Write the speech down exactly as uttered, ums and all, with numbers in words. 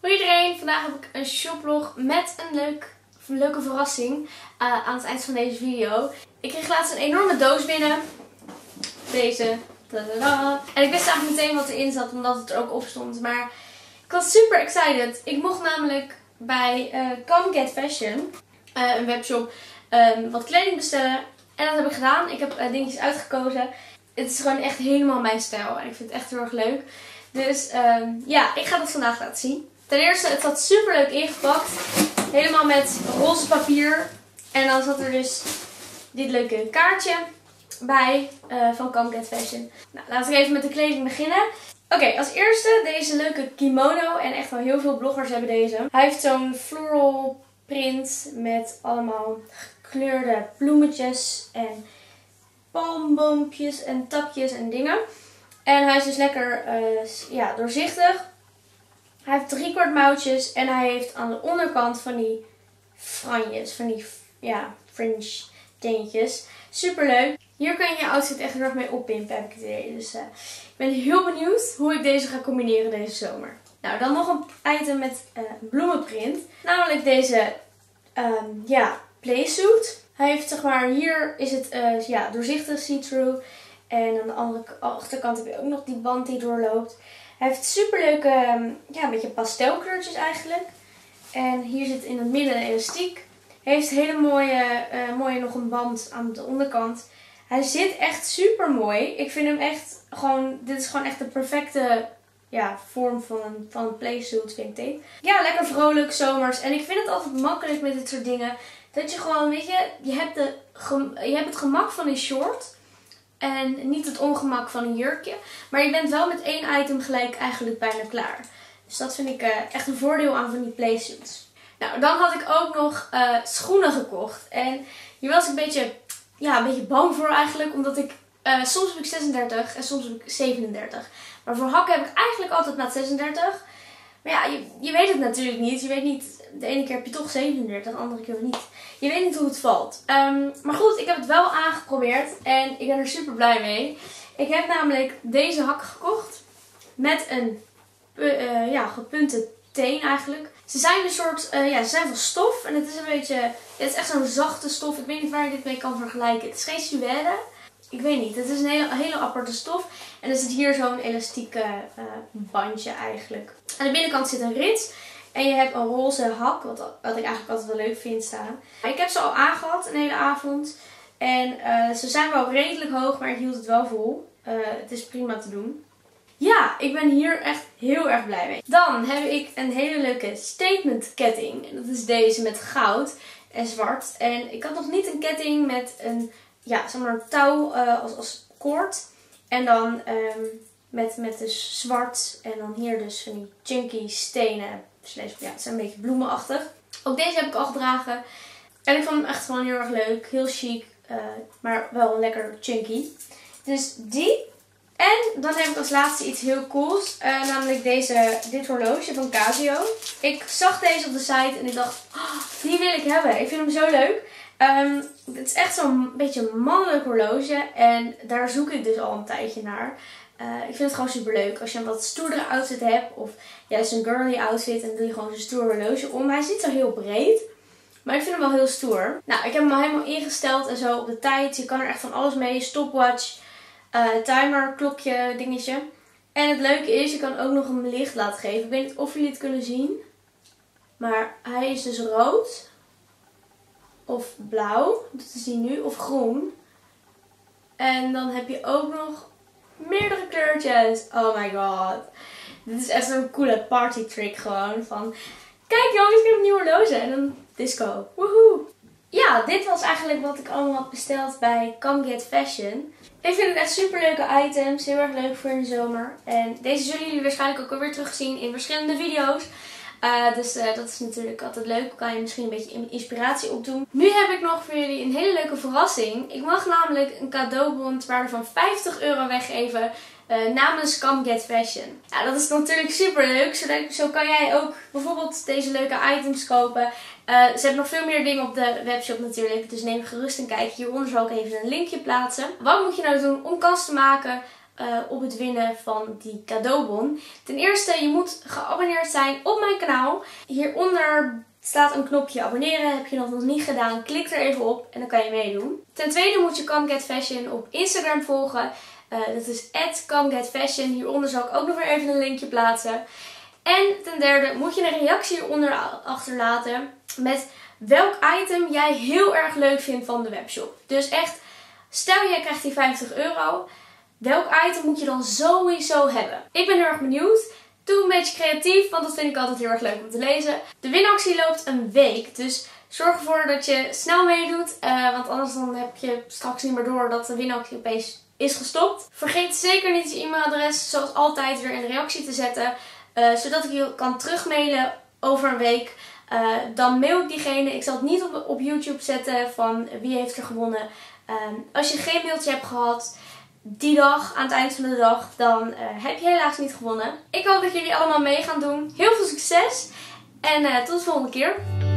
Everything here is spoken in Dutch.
Hoi iedereen, vandaag heb ik een shoplog met een, leuk, een leuke verrassing uh, aan het eind van deze video. Ik kreeg laatst een enorme doos binnen. Deze. Tadada. En ik wist eigenlijk meteen wat erin zat, omdat het er ook op stond. Maar ik was super excited. Ik mocht namelijk bij uh, Come Get Fashion, uh, een webshop, um, wat kleding bestellen. En dat heb ik gedaan. Ik heb uh, dingetjes uitgekozen. Het is gewoon echt helemaal mijn stijl. En ik vind het echt heel erg leuk. Dus um, ja, ik ga dat vandaag laten zien. Ten eerste, het zat super leuk ingepakt. Helemaal met roze papier. En dan zat er dus dit leuke kaartje bij uh, van Come Get Fashion. Nou, laten we even met de kleding beginnen. Oké, okay, als eerste deze leuke kimono. En echt wel heel veel bloggers hebben deze. Hij heeft zo'n floral print met allemaal gekleurde bloemetjes en palmboompjes en takjes en dingen. En hij is dus lekker uh, ja, doorzichtig. Hij heeft driekwart mouwtjes en hij heeft aan de onderkant van die franjes, van die ja, fringe dingetjes. Super leuk. Hier kan je je outfit echt heel erg mee oppimpen, heb ik het idee. Dus uh, ik ben heel benieuwd hoe ik deze ga combineren deze zomer. Nou, dan nog een item met uh, bloemenprint. Namelijk deze um, ja, playsuit. Hij heeft zeg maar, hier is het uh, ja, doorzichtig see-through. En aan de andere achterkant heb je ook nog die band die doorloopt. Hij heeft super leuke, ja, een beetje pastelkleurtjes eigenlijk. En hier zit in het midden een elastiek. Hij heeft hele mooie, uh, mooie nog een band aan de onderkant. Hij zit echt super mooi. Ik vind hem echt gewoon, dit is gewoon echt de perfecte ja, vorm van een, van een playsuit, vind ik. Ja, lekker vrolijk, zomers. En ik vind het altijd makkelijk met dit soort dingen. Dat je gewoon, weet je, je hebt, de, je hebt het gemak van een short. En niet het ongemak van een jurkje. Maar je bent wel met één item gelijk eigenlijk bijna klaar. Dus dat vind ik uh, echt een voordeel aan van die playsuits. Nou, dan had ik ook nog uh, schoenen gekocht. En hier was ik een beetje, ja, een beetje bang voor eigenlijk. Omdat ik, uh, soms heb ik zesendertig en soms heb ik zevenendertig. Maar voor hakken heb ik eigenlijk altijd maat zesendertig. Maar ja, je, je weet het natuurlijk niet. Je weet niet, de ene keer heb je toch zevenendertig, de andere keer niet. Je weet niet hoe het valt. Um, maar goed, ik heb het wel aangeprobeerd en ik ben er super blij mee. Ik heb namelijk deze hakken gekocht met een uh, ja, gepunte teen eigenlijk. Ze zijn een soort, uh, ja, ze zijn van stof en het is een beetje, het is echt zo'n zachte stof. Ik weet niet waar je dit mee kan vergelijken. Het is geen suède. Ik weet niet, het is een hele, hele aparte stof. En er zit hier zo'n elastieke uh, bandje eigenlijk. Aan de binnenkant zit een rits. En je hebt een roze hak, wat, wat ik eigenlijk altijd wel leuk vind staan. Ik heb ze al aangehad een hele avond. En uh, ze zijn wel redelijk hoog, maar ik hield het wel vol. Uh, het is prima te doen. Ja, ik ben hier echt heel erg blij mee. Dan heb ik een hele leuke statement ketting. En dat is deze met goud en zwart. En ik had nog niet een ketting met een, ja, zeg maar, touw uh, als, als koord. En dan um, met, met dus zwart en dan hier dus van die chunky stenen. Ja, het zijn een beetje bloemenachtig. Ook deze heb ik al gedragen. En ik vond hem echt gewoon heel erg leuk. Heel chic. Uh, maar wel lekker chunky. Dus die. En dan heb ik als laatste iets heel cools. Uh, namelijk deze, dit horloge van Casio. Ik zag deze op de site en ik dacht, oh, die wil ik hebben. Ik vind hem zo leuk. Um, het is echt zo'n beetje een mannelijk horloge. En daar zoek ik dus al een tijdje naar. Uh, ik vind het gewoon super leuk. Als je een wat stoerdere outfit hebt. Of juist een girly outfit. En dan doe je gewoon zo'n stoer horloge om. Hij is niet zo heel breed. Maar ik vind hem wel heel stoer. Nou, ik heb hem al helemaal ingesteld en zo op de tijd. Je kan er echt van alles mee. Stopwatch, uh, timer, klokje, dingetje. En het leuke is, je kan ook nog een licht laten geven. Ik weet niet of jullie het kunnen zien. Maar hij is dus rood. Of blauw. Dat is die nu. Of groen. En dan heb je ook nog meerdere kleurtjes. Oh my god. Dit is echt zo'n coole party trick gewoon. Van, kijk jongens, ik heb een nieuwe horloge. En dan disco. Woehoe. Ja, dit was eigenlijk wat ik allemaal had besteld bij Come Get Fashion. Ik vind het echt super leuke items. Heel erg leuk voor in de zomer. En deze zullen jullie waarschijnlijk ook alweer terugzien in verschillende video's. Uh, dus uh, dat is natuurlijk altijd leuk. Kan je misschien een beetje inspiratie opdoen. Nu heb ik nog voor jullie een hele leuke verrassing. Ik mag namelijk een cadeaubon ter waarde van vijftig euro weggeven. Uh, namens Come Get Fashion. Ja, dat is natuurlijk super leuk. Zo, zo kan jij ook bijvoorbeeld deze leuke items kopen. Uh, ze hebben nog veel meer dingen op de webshop natuurlijk. Dus neem gerust een kijkje. Hieronder zal ik even een linkje plaatsen. Wat moet je nou doen om kans te maken uh, op het winnen van die cadeaubon. Ten eerste, je moet geabonneerd zijn op mijn kanaal. Hieronder staat een knopje abonneren. Heb je dat nog niet gedaan, klik er even op en dan kan je meedoen. Ten tweede moet je Come Get Fashion op Instagram volgen. Uh, dat is at Come Get Fashion. Hieronder zal ik ook nog weer even een linkje plaatsen. En ten derde moet je een reactie hieronder achterlaten met welk item jij heel erg leuk vindt van de webshop. Dus echt, stel jij krijgt die vijftig euro. Welk item moet je dan sowieso hebben? Ik ben heel erg benieuwd. Doe een beetje creatief, want dat vind ik altijd heel erg leuk om te lezen. De winactie loopt een week, dus zorg ervoor dat je snel meedoet. Uh, want anders dan heb je straks niet meer door dat de winactie opeens is gestopt. Vergeet zeker niet je e-mailadres zoals altijd weer in de reactie te zetten. Uh, zodat ik je kan terugmailen over een week. Uh, dan mail ik diegene. Ik zal het niet op, op YouTube zetten van wie heeft er gewonnen. Uh, als je geen mailtje hebt gehad die dag, aan het eind van de dag, dan uh, heb je helaas niet gewonnen. Ik hoop dat jullie allemaal mee gaan doen. Heel veel succes. En uh, tot de volgende keer.